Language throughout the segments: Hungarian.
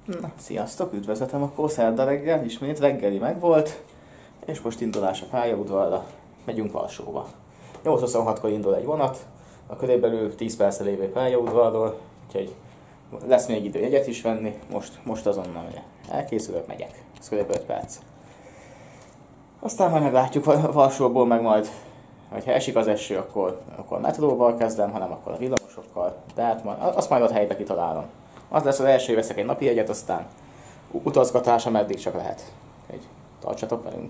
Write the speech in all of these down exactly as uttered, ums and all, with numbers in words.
Na, sziasztok, üdvözletem akkor szerda reggel, ismét reggeli megvolt, és most indulás a pályaudvarra, megyünk Varsóba. nyolc huszonhatkor indul egy vonat, a körülbelül tíz perccel lévő pályaudvarról, úgyhogy lesz még idő jegyet is venni, most, most azonnal elkészülök, megyek, ez körülbelül öt perc. Aztán majd meglátjuk Varsóból, meg majd, ha esik az eső, akkor, akkor metróval kezdem, hanem akkor a villamosokkal, de hát majd, azt majd ott helybe kitalálom. Az lesz az első, hogy veszek egy napi jegyet, aztán utazgatás, ameddig csak lehet. Úgyhogy tartsatok velünk!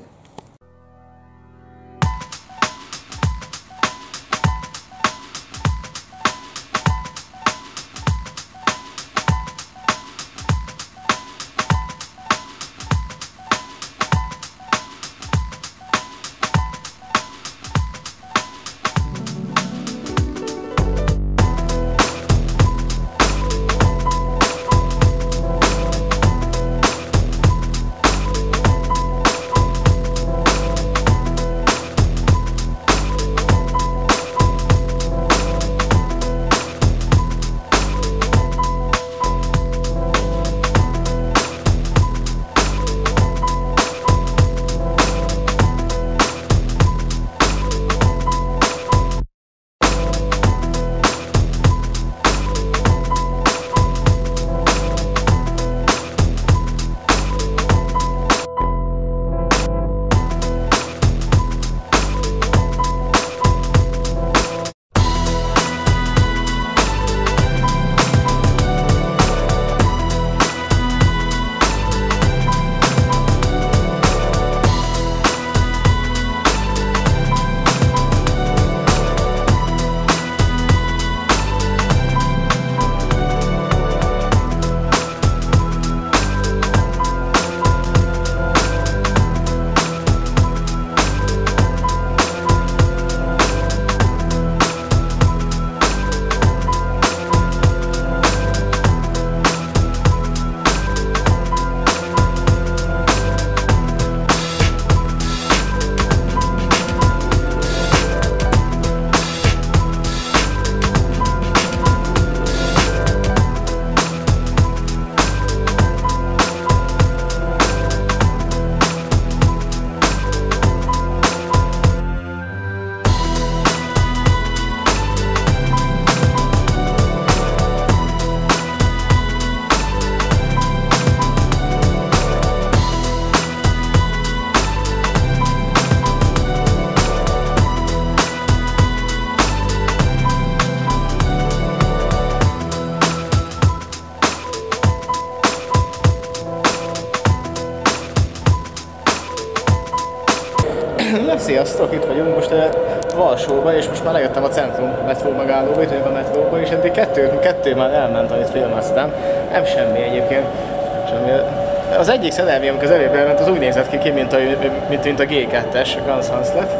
Na, sziasztok, itt vagyunk most uh, Varsóba, és most már lejöttem a Centrum metró megállóba, itt vagyok a metróba, és eddig kettő, kettő már elment, amit filmeztem. Nem semmi egyébként. Semmi. Az egyik szerelmi, amikor az előbb elment, az úgy nézett ki, mint a, mint, mint a gé kettes, Guns Hanslet.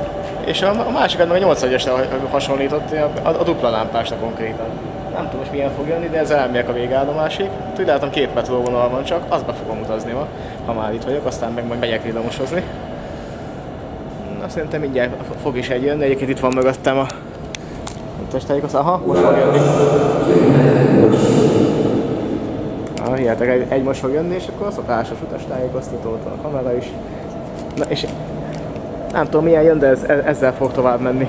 És a, a másikat meg a nyolcvanegyesre hasonlított, a, a dupla lámpásra konkrétan. Nem tudom, hogy milyen fog jönni, de ez elmegyek a végállomásig. Úgy látom, két metróvonal van csak, azba fogom utazni ma, ha már itt vagyok, aztán meg majd megyek villamosozni. Na, szerintem mindjárt fog is egy jönni, egyébként itt van mögöttem a utastájékoztató. Aha, most fog jönni. Ah, hihetek, egy, egy most fog jönni, és akkor a szokásos utastájékoztató, a kamera is. Na, és nem tudom milyen jön, de ez, ezzel fog tovább menni.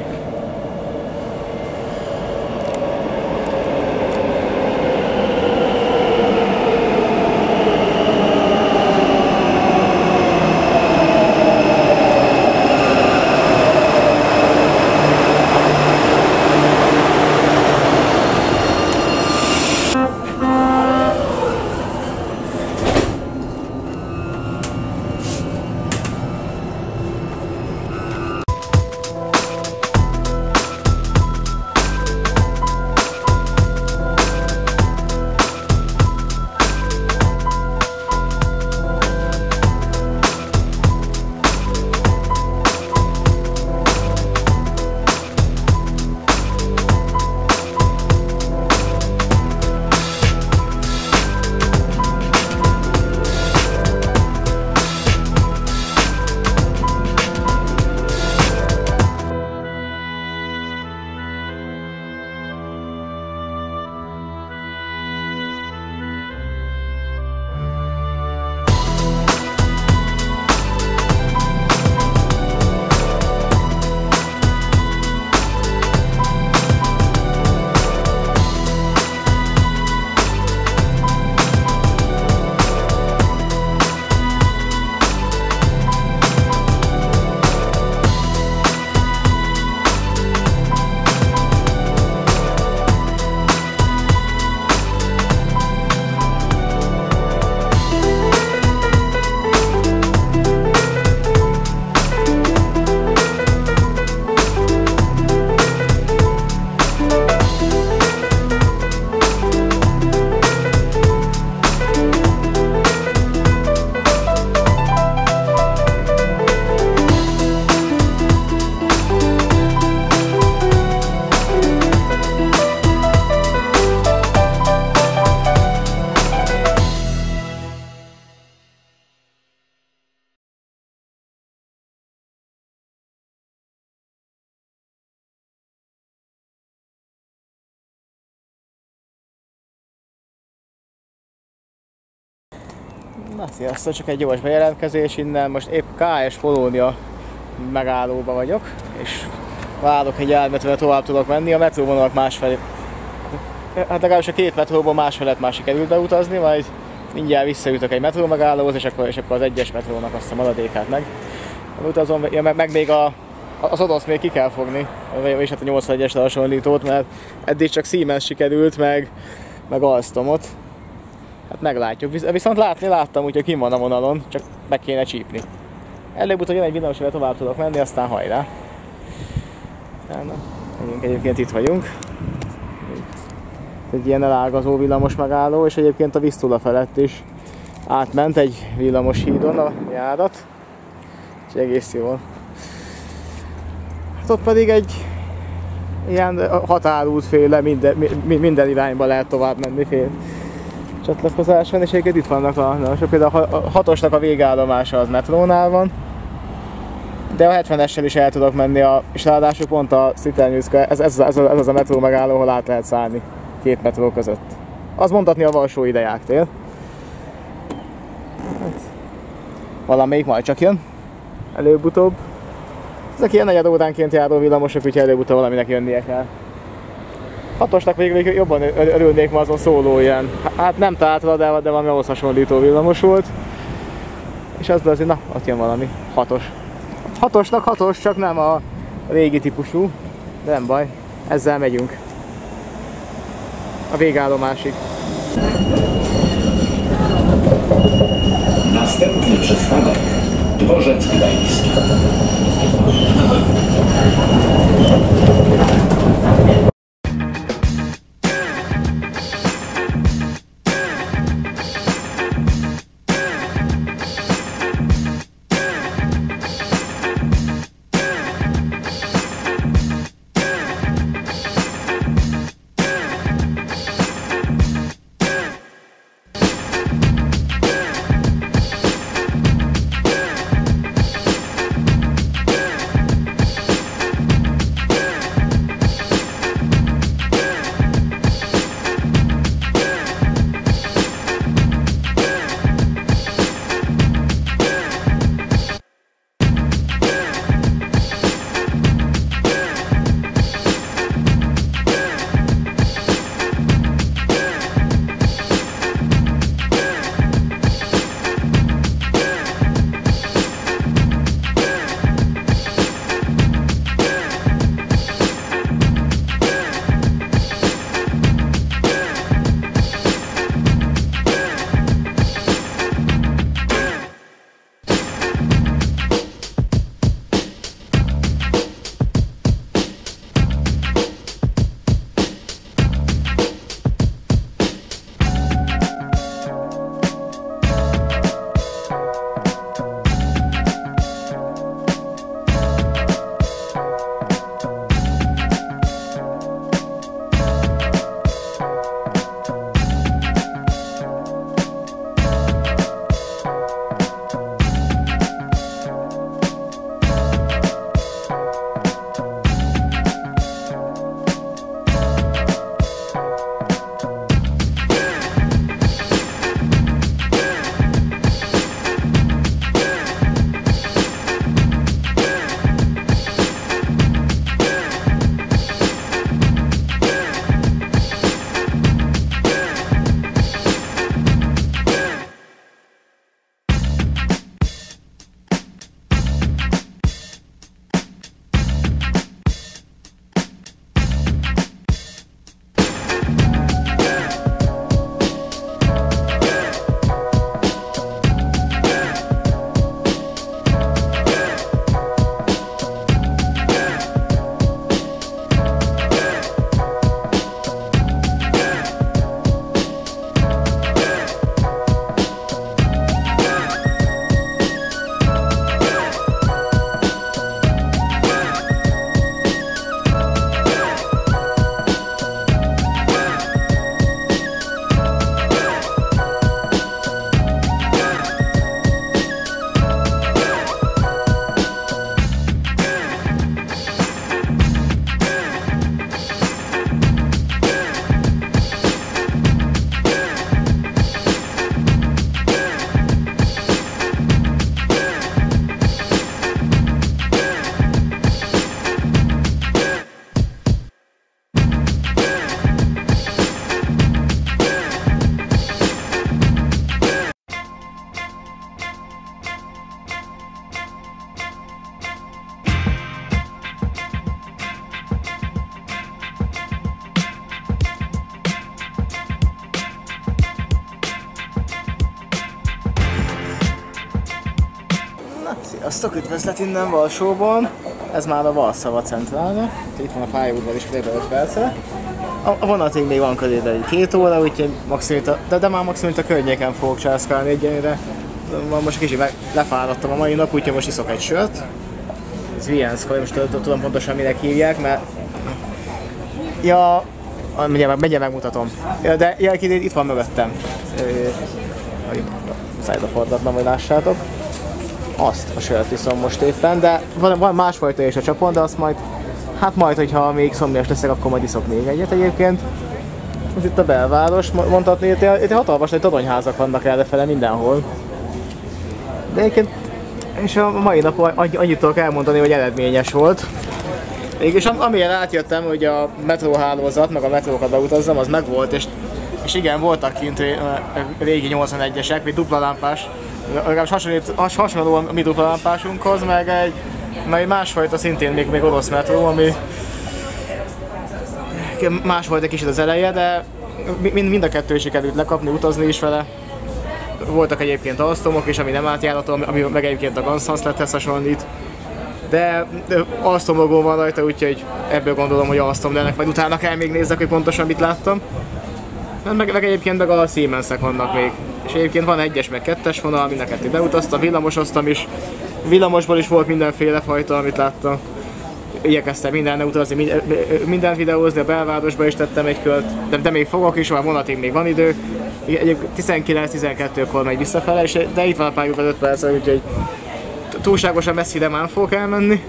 Na sziasztok, csak egy gyors bejelentkezés innen. Most épp ká es Polónia megállóba vagyok, és várok egy járművet, tovább tudok menni. A metróvonalak másfelé, hát legalábbis a két metróból másfelett már sikerült beutazni, majd mindjárt visszajutok egy metró megállóhoz, és akkor, és akkor az egyes metrónak azt a maradékát meg utazom, ja, meg, meg még a, az orosz még ki kell fogni, és hát a nyolcvanegyesre hasonlítót, mert eddig csak Siemens sikerült, meg, meg Alstomot. Hát meglátjuk, viszont látni láttam, úgyhogy kim van a vonalon, csak meg kéne csípni. Előbb-utóbb jön egy villamos, amivel tovább tudok menni, aztán hajrá. Egyébként, egyébként itt vagyunk. Egy ilyen elágazó villamos megálló, és egyébként a Visztula felett is átment egy villamos hídon a járat. Úgyhogy egész jól. Hát ott pedig egy ilyen határútféle, minden, minden irányba lehet tovább menni fél csatlakozáson, és egyébként itt vannak a, a például a hatosnak a végállomása az metrónál van, de a hetvenessel is el tudok menni, a, és ráadásul pont a Sziternyiszka, ez, ez, ez, ez az a metró megálló, ahol át lehet szállni két metró között. Az mondhatni a Varsói Deák-tér. Hát, valamelyik majd csak jön, előbb-utóbb. Ezek ilyen negyed óránként járó villamosok, úgyhogy előbb-utóbb valaminek jönnie kell. Hatosnak végül jobban örülnék ma azon szóló ilyen, hát nem Tátra, de, de valami ahhoz hasonlító villamos volt. És az azért, na, ott jön valami, hatos. Hatosnak hatos, csak nem a régi típusú, de nem baj, ezzel megyünk a végállomásig. Następny przystanek Dworzec Gdański. Sziasztok, üdvözlet innen Varsóban. Ez már a Warsaw Centrálja. Itt van a pályaudvar is kb. öt percre. A vonatig még van körülbelül két óra, úgyhogy maximum, de, de már maximum a környéken fogok császkálni egyenlőre. Most kicsit lefáradtam a mai nap, úgyhogy most iszok egy sört. Ez Vienszka, most tudom pontosan minek hívják, mert... Ja... Mindjárt meg, megmutatom. Ja, de ja, itt van mögöttem. Szájra fordítom, hogy lássátok. Azt a sört iszom most éppen, de van, van másfajta is a csapon, de azt majd... Hát majd, hogyha még szomjas leszek, akkor majd iszok még egyet egyébként. Most itt a belváros, mondhatni, itt, itt hatalmas nagy toronyházak vannak errefele mindenhol. De egyébként, és a mai nap annyit tudok elmondani, hogy eredményes volt. És amilyen átjöttem, hogy a metróhálózat, meg a metrókat beutazzam, az megvolt, és, és igen, voltak kint régi nyolcvanegyesek, vagy dupla lámpás, legalábbis hasonló a mi dupla lámpásunkhoz, meg egy, meg egy másfajta, szintén még, még orosz metró, ami más volt egy kicsit az eleje, de mind, mind a kettő sikerült lekapni, utazni is vele. Voltak egyébként Alstomok is, ami nem átjárható, ami meg egyébként a Gansanszlethez hasonlít. De Alstom logó van rajta, úgyhogy ebből gondolom, hogy Alstom, de ennek majd utána kell még nézzek, hogy pontosan mit láttam. Meg, meg egyébként meg a Siemensek vannak még. És egyébként van egyes, meg kettes vonal, mind a kettő beutaztam, villamosoztam is. Villamosból is volt mindenféle fajta, amit láttam. Igyekeztem mindenne utazni, mindent videózni, a belvárosba is tettem egy kört, de, de még fogok is, a vonatig még van idő. tizenkilenc-tizenkettőkor megy visszafele, és, de itt van a pályaudvar öt percre, úgyhogy túlságosan messzire már fogok elmenni.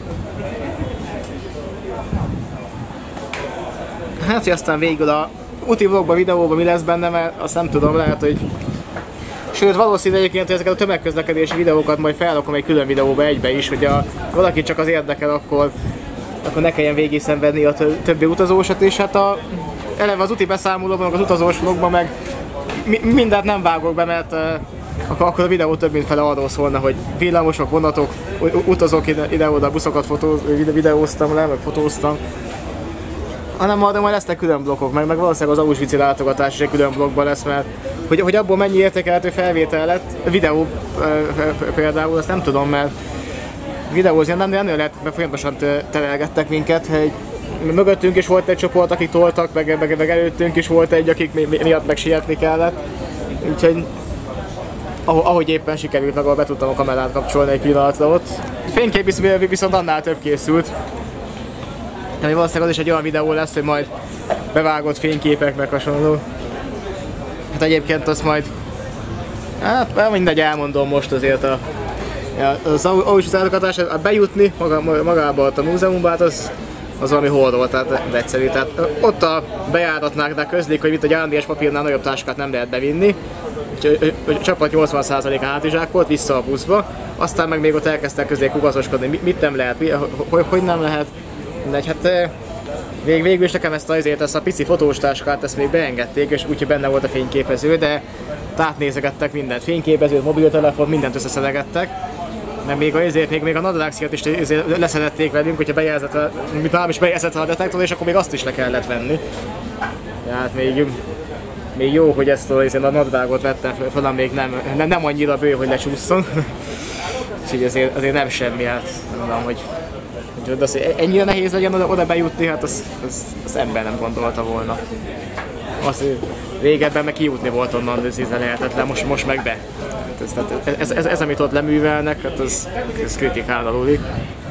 Hát, hogy aztán végül a úti vlogban, videóban mi lesz benne, mert azt nem tudom, lehet, hogy... Sőt, valószínű egyébként, hogy ezeket a tömegközlekedési videókat majd felrakom egy külön videóba egybe is, hogy a, valaki csak az érdekel, akkor, akkor ne kelljen végig szenvedni a többi utazósat is. Hát a, eleve az úti beszámolóban, meg az utazós vlogban meg mi, mindent nem vágok be, mert uh, akkor a videó több mint fele arról szólna, hogy villamosok, vonatok, utazok ide-oda, buszokat fotó, videóztam le, meg fotóztam. Hanem majd, majd lesznek külön blokkok, meg, meg valószínűleg az Auschwitz-i látogatás is egy külön blokkban lesz, mert hogy, hogy abból mennyi értékelhető felvétel lett, videó például, azt nem tudom, mert videózni nem, de ennél lehet, mert folyamatosan terelgettek minket, hogy mögöttünk is volt egy csoport, akik toltak, meg, meg, meg előttünk is volt egy, akik miatt meg sietni kellett. Úgyhogy ahogy éppen sikerült, meg ahol be tudtam a kamerát kapcsolni egy pillanatra ott. Fénykép viszont annál több készült. De valószínűleg az is egy olyan videó lesz, hogy majd bevágott fényképek, meg hasonló. Hát egyébként azt majd... Hát mindegy, elmondom most azért a... Az Auschwitz látogatás, bejutni maga, magába a múzeumba, hát az, az valami horror, tehát egyszerű. Tehát ott a bejáratnál közlik, hogy itt a gyárandíjas papírnál nagyobb táskát nem lehet bevinni. Úgyhogy a csapat nyolcvan százalék hátizsák volt, vissza a buszba. Aztán meg még ott elkezdtek közé kugazoskodni, mit nem lehet, hogy, hogy nem lehet. Mindegy, hát vég, végül is nekem ezt, azért, ezt a pici fotós táskát ezt még beengedték, és úgyhogy benne volt a fényképező, de átnézegettek mindent, fényképezőt, mobiltelefon, mindent összeszelegettek. Mert még, azért, még, még a nadrágszíjat is leszelették velünk, hogyha bejelzett, mint nálam is bejelzett a detektor, és akkor még azt is le kellett venni. Tehát még, még jó, hogy ezt a, a nadrágot vettem fel, még nem, nem, nem annyira bő, hogy lecsúszson. Úgyhogy azért, azért nem semmi, hát mondom, hogy de az, hogy ennyire nehéz legyen oda, oda bejutni, hát az, az, az ember nem gondolta volna. Az, régebben meg kijutni volt onnan, ez íze lehetetlen, most, most meg be. Ez, ez, ez, ez, amit ott leművelnek, hát az, ez kritikán aluli.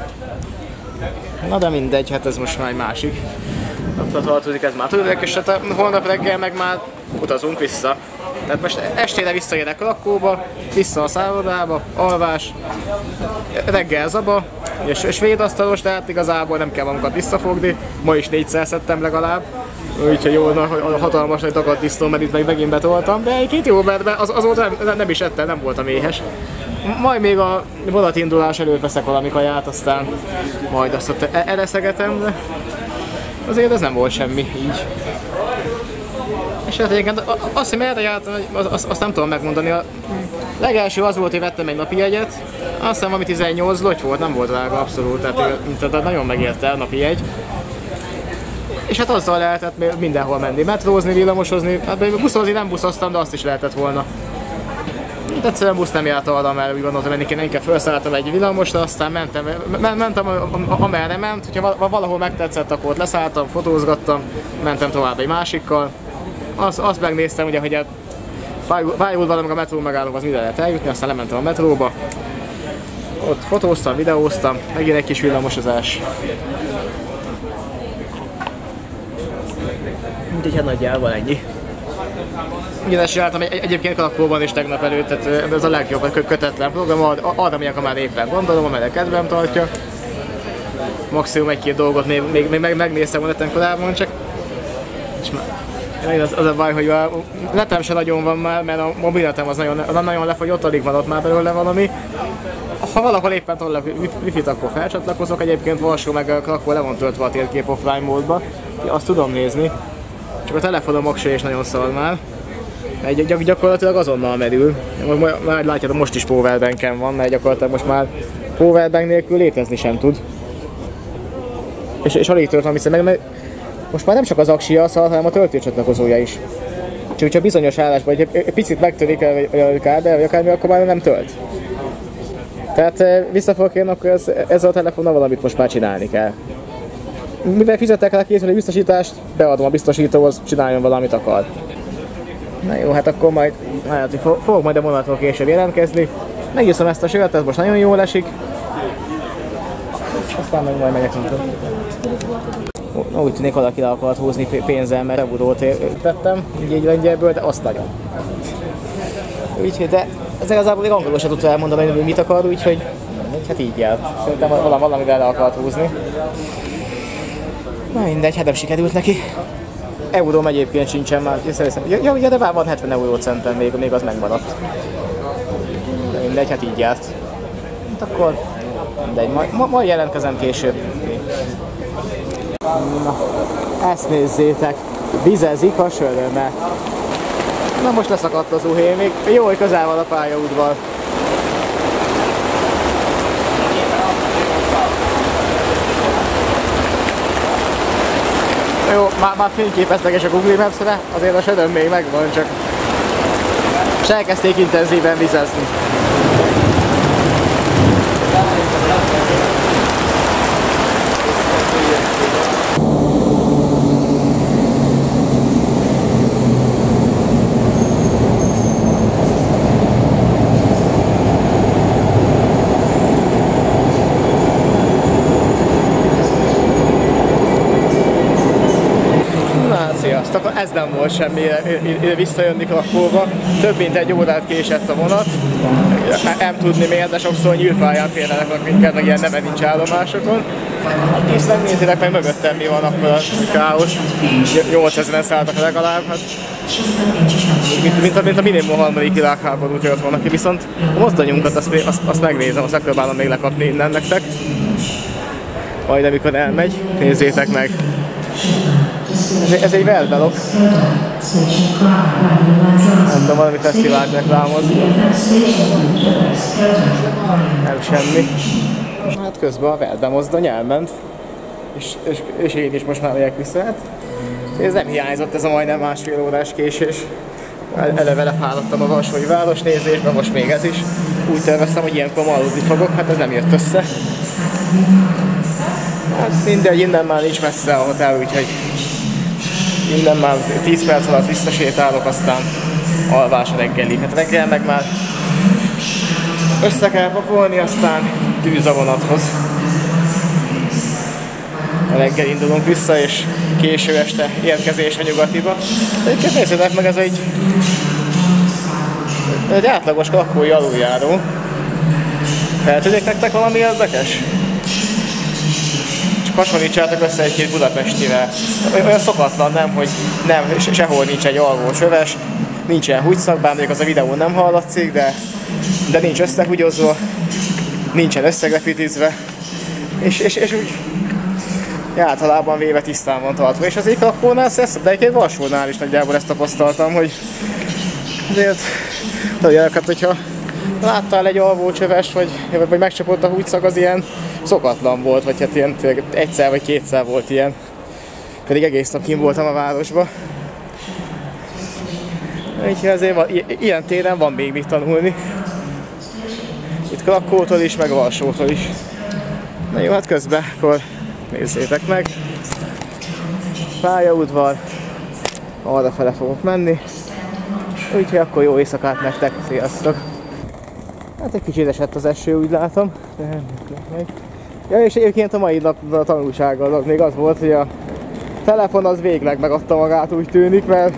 Na de mindegy, hát ez most már egy másik. Akkor tartozik ez már tudod, és hát holnap reggel meg már utazunk vissza. Tehát most estére visszaérek Krakóba, vissza a szállodába, alvás, reggel zaba, és, és védasztalos, tehát igazából nem kell magunkat visszafogni. Ma is négyszer szedtem legalább, úgyhogy jó, hatalmas nagy takatisztó, mert itt meg megint betoltam, de egy-két jó, mert az, azóta nem, nem is ettem, nem voltam éhes. Majd még a vonatindulás előtt veszek valami kaját, aztán majd azt ott eleszegetem, de azért ez nem volt semmi így. És hát egyébként azt, hogy merre jártam, azt, azt nem tudom megmondani. A legelső az volt, hogy vettem egy napi jegyet, aztán valami tizennyolc loty volt, nem volt drága abszolút, tehát, tehát nagyon megérte a napi jegy. És hát azzal lehetett mindenhol menni, metrózni, villamosozni, hát buszozni nem buszoztam, de azt is lehetett volna. Egyszerűen busz nem járt arra, mert úgy gondoltam, hogy én inkább felszálltam egy villamosra, aztán mentem, mentem amerre ment, hogyha valahol megtetszett, akkor ott leszálltam, fotózgattam, mentem tovább egy másikkal. Azt, azt megnéztem, ugye, hogy a pályaudvaron meg a metró megállóba az mire lehet eljutni, aztán lementem a metróba. Ott fotóztam, videóztam, megint egy kis villamosozás. Úgyhogy hát nagyjából ennyi. Ugyanezt csináltam egy, egyébként Krakkóban is tegnap előtt, tehát ez a legjobb kötetlen program, arra megyek, ha már éppen gondolom, amelyre kedvem tartja. Maximum egy-két dolgot még, még, még megnéztem a neten korábban, csak és már, az, az a baj, hogy a netem se nagyon van már, mert a mobilnetem az nagyon, nagyon lefogyott, alig van ott már belőle valami. Ha valahol éppen tolnak wifi-t, akkor felcsatlakozok, egyébként Varsó meg Krakkó le van töltve a térkép offline módba, azt tudom nézni. Csak a telefonom oksa is nagyon szar már. Egy, gyak, gyakorlatilag azonnal merül. Már látjátok, most is powerbanken van, mert gyakorlatilag most már powerbank nélkül létezni sem tud. És, és alig tölt van vissza, meg, meg most már nem csak az aksia szar, hanem a töltőcsatlakozója is. Csak hogyha bizonyos állásban egy, egy picit megtörik a kábel, vagy akármi, akkor már nem tölt. Tehát vissza fogok én, akkor ez, ezzel a telefonnal valamit most már csinálni kell. Mivel fizettek rá készülő biztosítást, beadom a biztosítóhoz, csináljon valamit akar. Na jó, hát akkor majd, hát, fogok majd a vonatról később jelentkezni. Megiszom ezt a sört, ez most nagyon jól esik. Aztán meg majd megyek haza. Úgy tűnik, valaki le akart húzni pénzzel, mert eurót tettem, így egy lengyelből, de azt nagyon. Úgyhogy, de ez igazából még angolul sem tudta elmondani, hogy mit akar, úgyhogy hát így jár. Szerintem valamivel le akart húzni. Na mindegy, hát nem sikerült neki. Euróm egyébként sincsen már, ja, ja, de már van hetven eurócenten, még, még az megmaradt. De mindegy, hát így járt. Hát akkor mindegy, majd, ma, majd jelentkezem később. Na, ezt nézzétek, vizezik a söröme. Na most leszakadt az uhé, még jó, hogy közel van a pályaudvar. Jó, már, már fényképeztek és a Google Maps-re, azért a söröm még megvan, csak és elkezdték intenzíven vizezni. Sziasztok! Ez nem volt semmi visszajönni Krakkóba. Több mint egy órát késett a vonat. Nem tudni miért, de sokszor nyílpályán félrenek minket, meg ilyen neve nincs állomásokon. És megnézitek meg mögöttem mi van, akkor a káosz. nyolcezren szálltak legalább. Hát, mint, mint, a, mint a minimum harmadik világháború tört volna ki, viszont a mozdonyunkat azt, azt, azt megnézem, azt megpróbálom még lekapni innen nektek. Majd amikor elmegy, nézzétek meg. Ez, ez egy Velvelok. Nem tudom, valami fesztivált reklámoz. Nem semmi. Hát közben a Velbe mozdony elment. És, és, és én is most már megyek vissza. Hát, ez nem hiányzott, ez a majdnem másfél órás késés. Eleve lefáradtam a varsói városnézésbe, most még ez is. Úgy terveztem, hogy ilyenkor ma aludni fogok, hát ez nem jött össze. Hát mindegy, innen már nincs messze a hotel, úgyhogy innen már tíz perc alatt visszasétálok, aztán alvás a reggelig. Hát reggel meg már össze kell pakolni, aztán tűz a vonathoz. A reggel indulunk vissza, és késő este érkezés a Nyugatiba. Egyébként nézzétek meg, ez egy, egy átlagos krakkói aluljáró. Feltűnik nektek valami érdekes? Hasonlítsátok össze egy-két budapestivel. Olyan szokatlan, nem, hogy nem, sehol nincs egy alvó csöves, nincsen húgyszak, bár mondjuk az a videón nem hallatszik, de, de nincs összehúgyozva, nincsen összegrafitizve, és, és, és úgy általában véve tisztán van tartva. És azért Krakkónál szeszebb, de egyébként Varsónál is nagyjából ezt tapasztaltam, hogy azért, hát hogyha láttál egy alvó csövest, vagy, vagy megcsapott a húgyszag, az ilyen szokatlan volt, vagy hát ilyen egyszer vagy kétszer volt ilyen. Pedig egész nap kint voltam a városba. Úgyhogy azért van, ilyen téren van még mit tanulni. Itt Krakótól is, meg Varsótól is. Na jó, hát közben akkor nézzétek meg. Pályaudvar, arra fele fogok menni. Úgyhogy akkor jó éjszakát nektek, sziasztok! Hát egy kicsit esett az eső, úgy látom. Ja, és egyébként a mai nap a tanulsággal az még az volt, hogy a telefon az végleg megadta magát, úgy tűnik, mert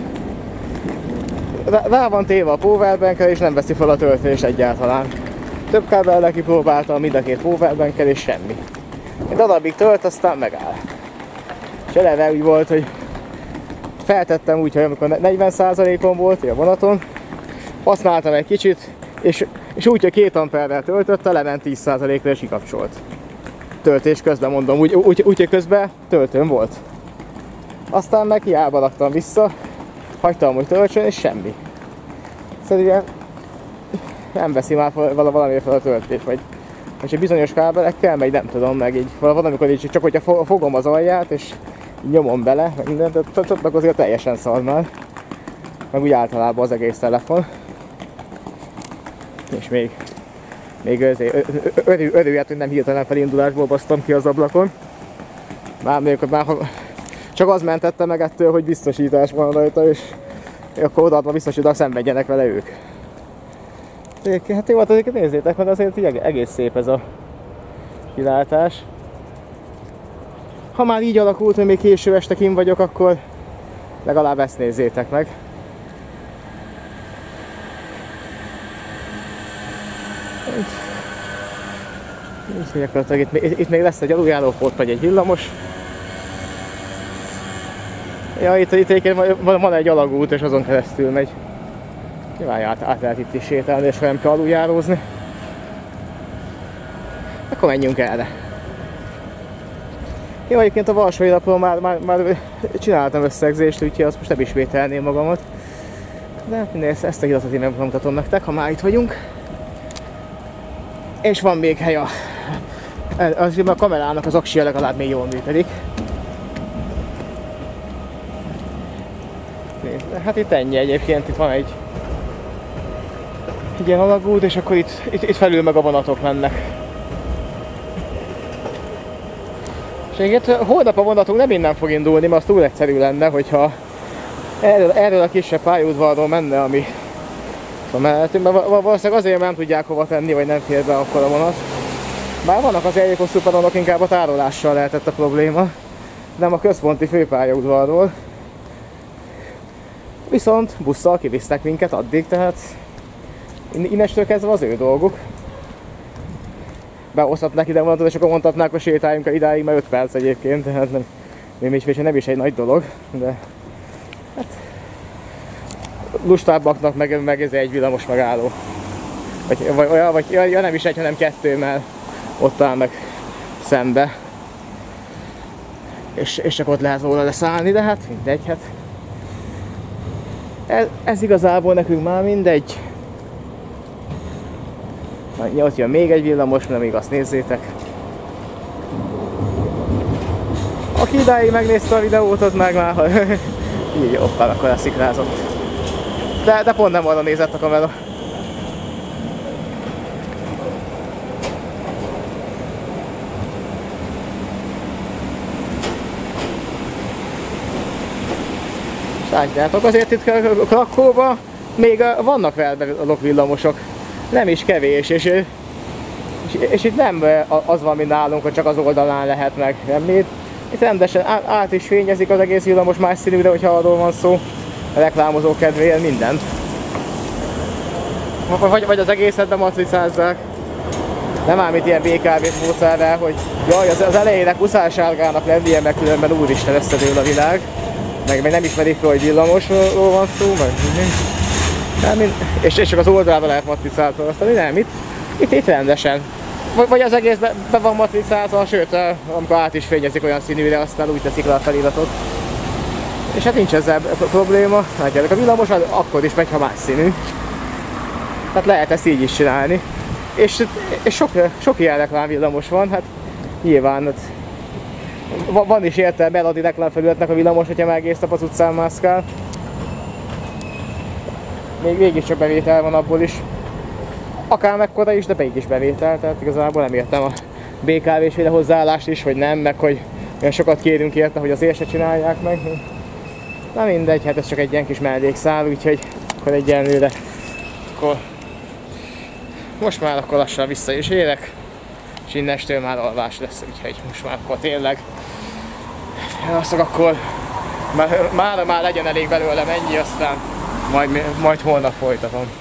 rá van téve a powerbankre és nem veszi fel a töltést egyáltalán. Több kábellel kipróbáltam, mind a két powerbankkel és semmi. Egy darabig tölt, aztán megáll. És eleve úgy volt, hogy feltettem úgy, hogy amikor negyven százalékon volt a vonaton, használtam egy kicsit, és, és úgy, hogy két amperrel töltötte, lement tíz százalékra és kikapcsolt. Töltés közben mondom, úgy, úgy, úgy hogy közben töltőm volt. Aztán meg hiába raktam vissza, hagytam, hogy töltsön, és semmi. Szerintem nem veszi már valamiért fel a töltés, vagy és egy bizonyos kábelekkel, meg nem tudom, meg így valamikor így csak hogyha fogom az alját, és nyomom bele, meg mindent, akkor azért teljesen szar már. Meg úgy általában az egész telefon. És még, még örüljött, hogy nem hirtelen felindulásból basztam ki az ablakon. Már még már csak az mentette meg ettől, hogy biztosítás van rajta, és akkor odaadva biztosítanak, szenvedjenek vele ők. Hát jó, hát azért nézzétek, mert azért így egész szép ez a kilátás. Ha már így alakult, hogy még késő este kint vagyok, akkor legalább ezt nézzétek meg. Itt, itt, itt még lesz egy aluljárópont, vagy egy villamos. Ja, itt, itt, itt van, van egy alagút, és azon keresztül megy. Nyilván át, át lehet itt is sétálni, és nem kell aluljárózni. Akkor menjünk erre. Jó, egyébként a Varsói Napról már, már, már csináltam összegzést, úgyhogy azt most nem ismételném magamat. De nézd, ezt a hiratot én megmutatom nektek, ha már itt vagyunk. És van még hely a... Az, a kamerának az aksia legalább még jól működik. Nézd, hát itt ennyi egyébként, itt van egy... egy ilyen alagút, és akkor itt, itt, itt felül meg a vonatok mennek. És egyébként holnap a vonatunk nem innen fog indulni, mert az túl egyszerű lenne, hogyha erről, erről a kisebb pályaudvarról menne, ami mellettünk, mert valószínűleg azért nem tudják hova tenni, vagy nem fér be akkor a vonat. Bár vannak az eljékos szuperonok, inkább a tárolással lehetett a probléma, nem a központi főpályaudvarról. Viszont busszal kivisznek minket addig, tehát innestől kezdve az ő dolguk. Behozhatnák ide vonatot, és akkor mondhatnák, hogy sétáljunk el idáig, mert öt perc egyébként, tehát nem, nem is egy nagy dolog, de hát lustábbaknak meg, meg ez egy villamos megálló. Vagy, vagy, vagy ja, nem is egy, hanem kettő, mert ott áll meg szembe. És, és csak ott lehet volna leszállni, de hát mindegy, hát. Ez, ez igazából nekünk már mindegy. Ott jön még egy villamos, de még azt nézzétek. Aki idáig megnézte a videót, az meg már így hoppá, akkor leszikrázott. De, de pont nem arra nézett a kamera. Látjátok, azért itt Krakóban még vannak Velberok villamosok. Nem is kevés, és, és, és itt nem az van, mint nálunk, hogy csak az oldalán lehet meg. Nem, itt, itt rendesen át, át is fényezik az egész villamos más színűre, hogyha arról van szó. A reklámozó kedvéért mindent. Vagy, vagy az egészet bematricázzák. Nem ám itt ilyen bé ká vés módszerrel, hogy jaj, az, az elejének muszájsárgának lennie, meg különben úristen összedől a világ. Meg, meg nem ismerik fel, hogy villamosról van szó, meg nem, és, és csak az oldalra lehet matricázva, aztán nem, itt, itt, itt rendesen. Vagy, vagy az egész be, be van matricázva, sőt, amikor át is fényezik olyan színűre, aztán úgy teszik le a feliratot. És hát nincs ezzel probléma, látjátok, a villamos akkor is megy, ha más színű. Tehát lehet ezt így is csinálni. És, és sok, sok ilyen reklámvillamos van, hát nyilván hát, van is értelme eladni reklámfelületnek a villamos, hogyha meg egész nap az utcán mászkál. még végig csak bevétel van abból is. Akár mekkora is, de be is bevétel, tehát igazából nem értem a bé ká vé-s hozzáállást is, hogy nem, meg hogy olyan sokat kérünk érte, hogy azért se csinálják meg. Na mindegy, hát ez csak egy ilyen kis mellékszál, úgyhogy akkor egyenlőre. Akkor most már akkor lassan vissza is érek, és innestől már alvás lesz, úgyhogy most már akkor tényleg azt akkor már, már, már legyen elég belőle ennyi, aztán majd, majd holnap folytatom.